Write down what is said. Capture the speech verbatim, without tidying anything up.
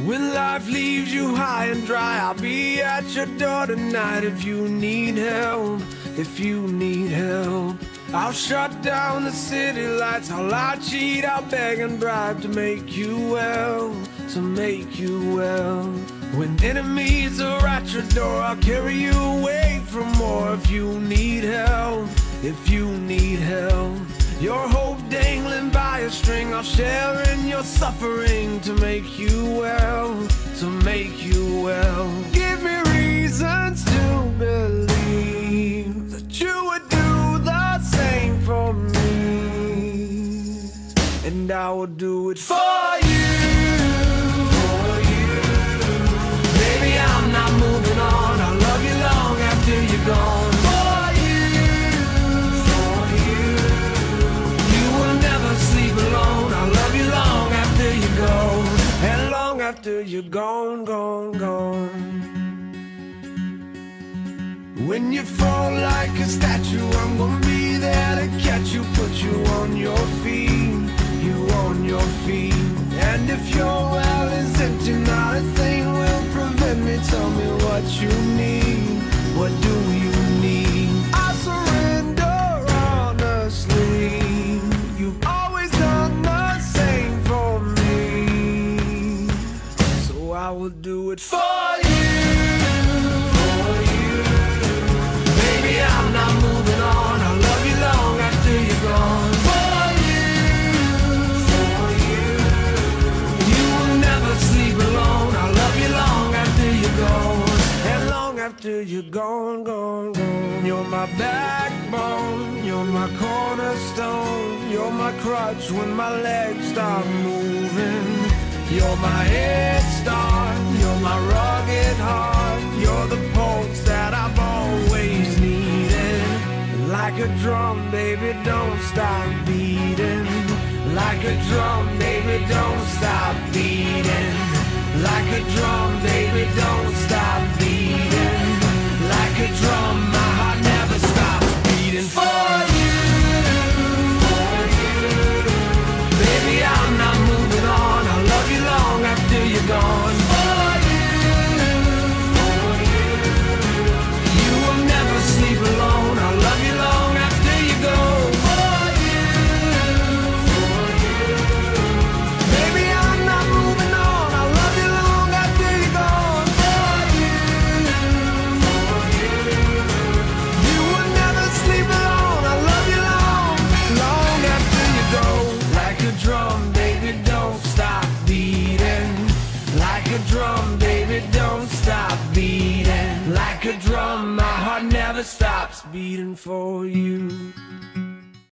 When life leaves you high and dry, I'll be at your door tonight. If you need help, if you need help, I'll shut down the city lights. I'll lie, cheat, I'll beg and bribe to make you well, to make you well. When enemies are at your door, I'll carry you away from more. If you need help, if you need help, your hope dangling by a string, I'll share in your suffering to make you well, to make you well. Give me reasons to believe that you would do the same for me, and I will do it for you, for you. Baby, I'm not moving on. I'll love you long after you're gone. After you're gone, gone, gone. When you fall like a statue, I'm gonna be there to catch you, put you on your feet, you on your feet. And if your well is empty, not a thing will prevent me. Tell me what you need, what do you need? I surrender honestly. You've always done the same for me, I will do it for you, for you. Baby, I'm not moving on. I'll love you long after you're gone. For you, for you. You will never sleep alone. I'll love you long after you're gone, and long after you're gone, gone, gone. You're my backbone, you're my cornerstone, you're my crutch when my legs stop moving. You're my head start, you're my rugged heart, you're the pulse that I've always needed. Like a drum, baby, don't stop beating. Like a drum, baby, don't stop beating. Like a drum, baby, don't stop beating. Like a drum, my heart never stops beating. For you, for you. Baby, I'm not moving on. I'll love you long after you're gone. For you, for you. You will never sleep alone. I'll love you long after you go. For you, for you. Baby, I'm not moving on. I'll love you long after you're gone. For you, for you. You will never sleep alone. I'll love you long, long after you go. Like a drum, baby, don't stop beating. Like a drum, baby, don't stop beating. Like a drum, my heart never stops beating for you.